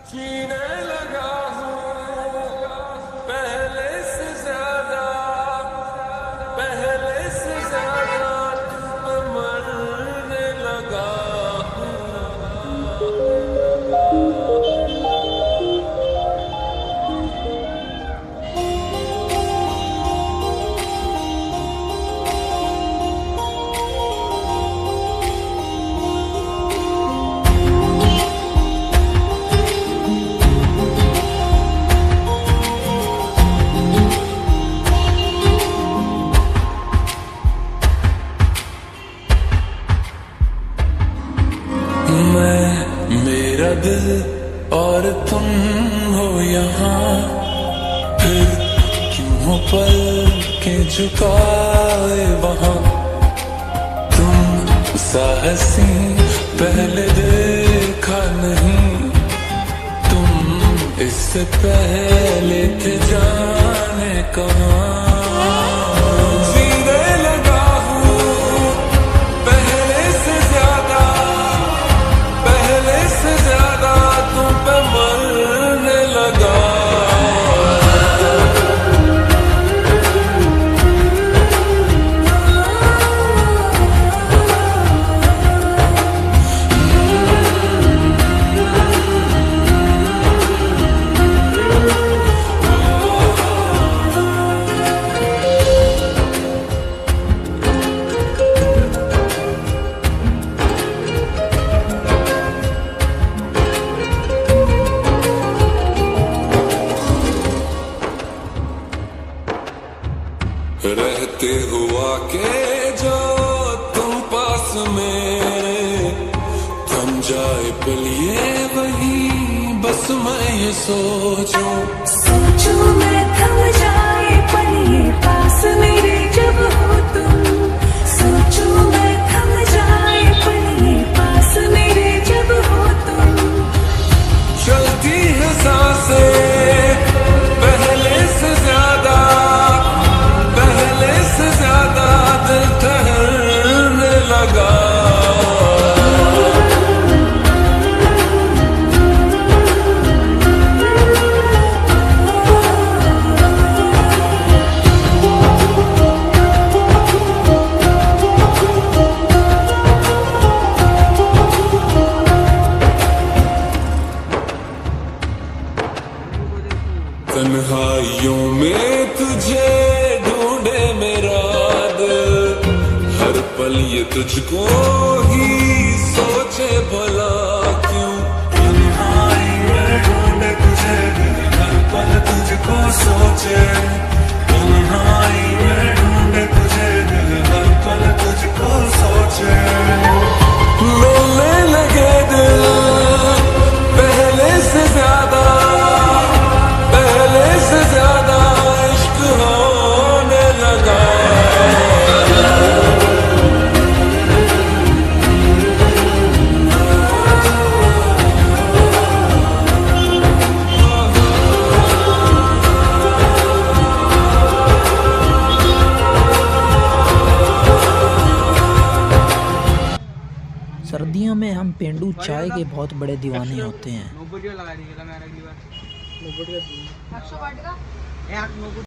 जीने लगा हूँ पहले से ज्यादा, पहले से ज्यादा तुम मरने लगा मेरा दिल और तुम हो यहाँ, फिर क्यों हो पल के झुकाए वहाँ। तुम साहसी पहले देखा नहीं, तुम इससे पहले थे जाने कहाँ। रहते हुआ के जो तुम पास मेरे, थम जाए पलिए वही बस मैं ये सोचूं मैं थम जाए पलिए पास मेरे जब हो तुम। सोचूं मैं थम जाए पलिए पास मेरे जब हो तुम। चलती है सांसें पहले से ज्यादा, दिल ठहरने लगा। तन्हाइयों में तुझे ढूंढे मेरा दिल, हर पल ये तुझको ही सोचे भला क्यों। तन्हाई में ढूंढे तुझे दिल, हर पल तुझको सोचे। तन्हाई में ढूंढे तुझे दिल, हर पल तुझको सोचे। मिलने लगे दिल पहले से ज्यादा, पहले से ज्यादा इश्क होने लगा। सर्दियों में हम पेंडू चाय के बहुत बड़े दीवाने होते हैं।